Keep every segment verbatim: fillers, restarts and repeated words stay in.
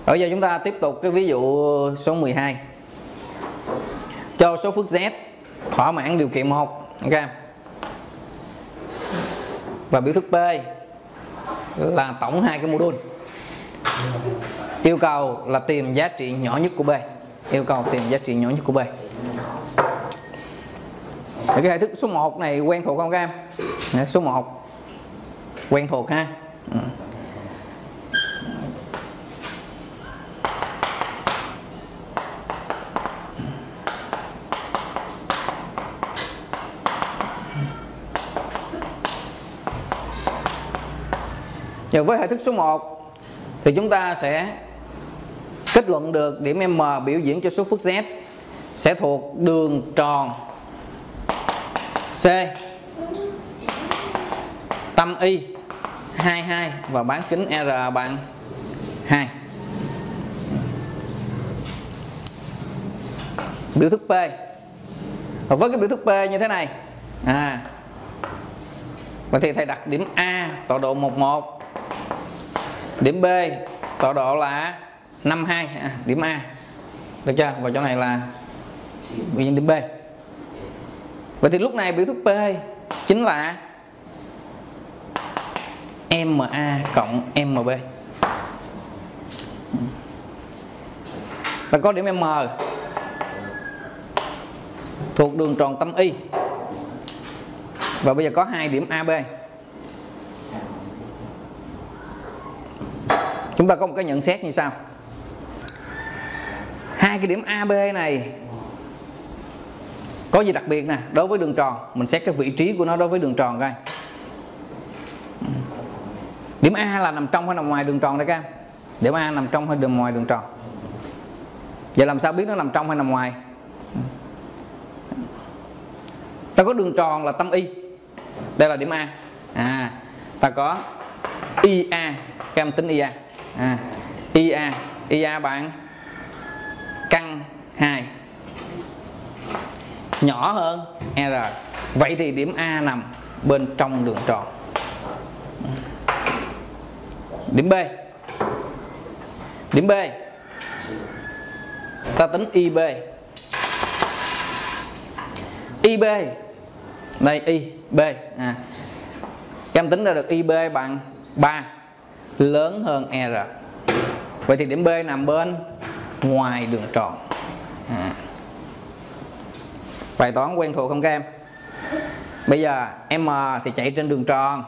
Bây giờ chúng ta tiếp tục cái ví dụ số mười hai. Cho số phức Z thỏa mãn điều kiện một, ok. Và biểu thức P là tổng hai cái module. Yêu cầu là tìm giá trị nhỏ nhất của B. Yêu cầu tìm giá trị nhỏ nhất của B. Cái hệ thức số một này quen thuộc không các em? Số một quen thuộc ha. Ừ. Giờ với hệ thức số một thì chúng ta sẽ kết luận được điểm M biểu diễn cho số phức Z sẽ thuộc đường tròn C tâm Y hai mươi hai và bán kính R bằng hai. Biểu thức P. Và với cái biểu thức P như thế này. À. Vậy thì thầy đặt điểm A tọa độ một một. Điểm B tọa độ là năm mươi hai, à, điểm A. Được chưa? Và chỗ này là biểu diễn điểm B. Vậy thì lúc này biểu thức P chính là em a cộng em bê. Ta có điểm M thuộc đường tròn tâm Y. Và bây giờ có hai điểm a bê. Chúng ta có một cái nhận xét như sau. Hai cái điểm a bê này có gì đặc biệt nè, đối với đường tròn, mình xét cái vị trí của nó đối với đường tròn coi. Điểm A là nằm trong hay nằm ngoài đường tròn đây các em? Điểm A nằm trong hay nằm ngoài đường tròn? Vậy làm sao biết nó nằm trong hay nằm ngoài? Ta có đường tròn là tâm Y. Đây là điểm A. À, ta có i a, các em tính i a. À, i a, i a bằng căn hai, nhỏ hơn R. Vậy thì điểm A nằm bên trong đường tròn. Điểm B. Điểm B ta tính i bê. i bê đây i b. À, các em tính ra được i bê bằng ba, lớn hơn R. Vậy thì điểm B nằm bên ngoài đường tròn. À. Bài toán quen thuộc không các em? Bây giờ M thì chạy trên đường tròn.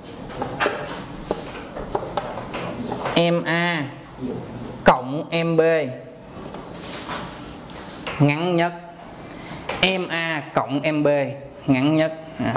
em a cộng em bê ngắn nhất. em a cộng em bê ngắn nhất. À.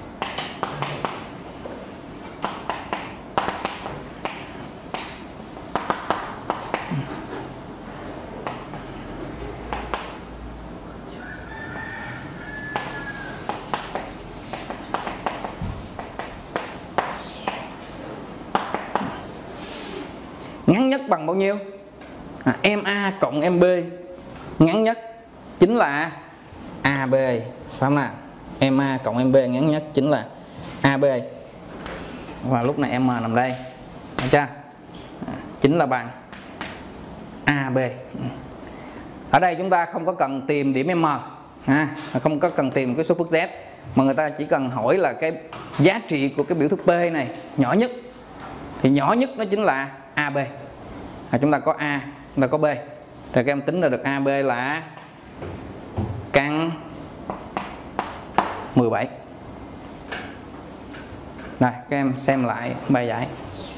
Ngắn nhất bằng bao nhiêu? À, em A cộng em B ngắn nhất chính là a bê, phải không nào? em A cộng em B ngắn nhất chính là a bê. Và lúc này M nằm đây, được chưa? À, chính là bằng a bê. Ở đây chúng ta không có cần tìm điểm M, ha, không có cần tìm cái số phức Z, mà người ta chỉ cần hỏi là cái giá trị của cái biểu thức P này nhỏ nhất. Thì nhỏ nhất nó chính là a bê. À, chúng ta có A, chúng ta có B. Thì các em tính ra được a bê là căn mười bảy. Đây, các em xem lại bài giải.